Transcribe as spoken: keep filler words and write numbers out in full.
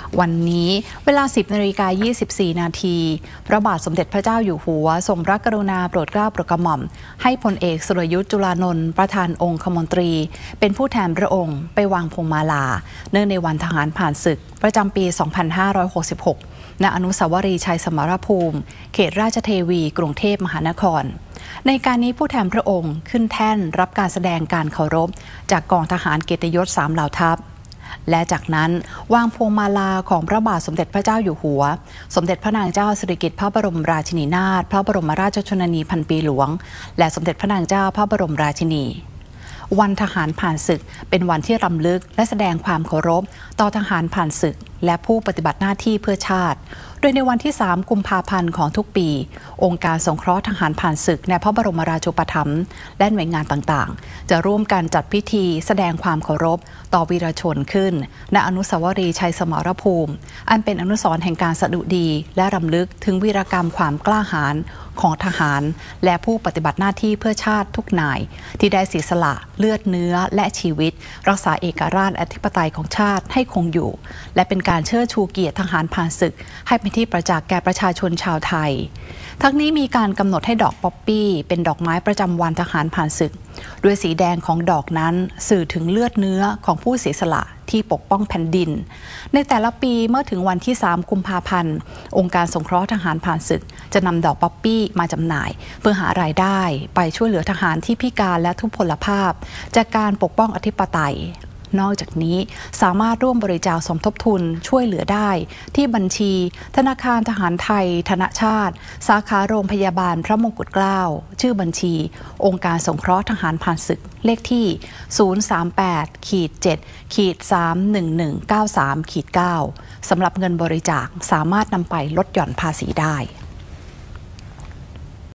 วันนี้เวลา สิบนาฬิกายี่สิบสี่นาทีพระบาทสมเด็จพระเจ้าอยู่หัวทรงพระกรุณาโปรดเกล้าโปรดกระหม่อมให้พลเอกสุรยุทธ์จุลานนท์ประธานองคมนตรีเป็นผู้แทนพระองค์ไปวางพวงมาลาเนื่องในวันทหารผ่านศึกประจำปี สองพันห้าร้อยหกสิบหก ณ อนุสาวรีย์ชัยสมรภูมิเขตราชเทวีกรุงเทพมหานครในการนี้ผู้แทนพระองค์ขึ้นแท่นรับการแสดงการเคารพจากกองทหารเกียรติยศสามเหล่าทัพและจากนั้นวางพวงมาลาของพระบาทสมเด็จพระเจ้าอยู่หัวสมเด็จพระนางเจ้าสิริกิติ์พระบรมราชินีนาถพระบรมราชชนนีพันปีหลวงและสมเด็จพระนางเจ้าพระบรมราชินีวันทหารผ่านศึกเป็นวันที่รำลึกและแสดงความเคารพต่อทหารผ่านศึกและผู้ปฏิบัติหน้าที่เพื่อชาติโดยในวันที่สามกุมภาพันธ์ของทุกปีองค์การสงเคราะห์ทหารผ่านศึกในพระบรมราชูปถัมภ์และหน่วยงานต่างๆจะร่วมกันจัดพิธีแสดงความเคารพต่อวีรชนขึ้นณอนุสาวรีย์ชัยสมรภูมิอันเป็นอนุสรณ์แห่งการสดุดีและรำลึกถึงวีรกรรมความกล้าหาญของทหารและผู้ปฏิบัติหน้าที่เพื่อชาติทุกนายที่ได้เสียสละเลือดเนื้อและชีวิตรักษาเอกราชอธิปไตยของชาติให้คงอยู่และเป็นการเชิดชูเกียรติทหารผ่านศึกให้เป็นที่ประจักษ์แก่ประชาชนชาวไทยทั้งนี้มีการกำหนดให้ดอกป๊อปปี้เป็นดอกไม้ประจำวันทหารผ่านศึกด้วยสีแดงของดอกนั้นสื่อถึงเลือดเนื้อของผู้เสียสละที่ปกป้องแผ่นดินในแต่ละปีเมื่อถึงวันที่สามกุมภาพันธ์องค์การสงเคราะห์ทหารผ่านศึกจะนำดอกป๊อปปี้มาจำหน่ายเพื่อหารายได้ไปช่วยเหลือทหารที่พิการและทุพพลภาพจากการปกป้องอธิปไตยนอกจากนี้สามารถร่วมบริจาคสมทบทุนช่วยเหลือได้ที่บัญชีธนาคารทหารไทยธนชาติสาขาโรงพยาบาลพระมงกุฎเกล้าชื่อบัญชีองค์การสงเคราะห์ทหารผ่านศึกเลขที่ ศูนย์ สาม แปด เจ็ด สาม หนึ่ง หนึ่ง เก้า สาม เก้า สำหรับเงินบริจาคสามารถนำไปลดหย่อนภาษีได้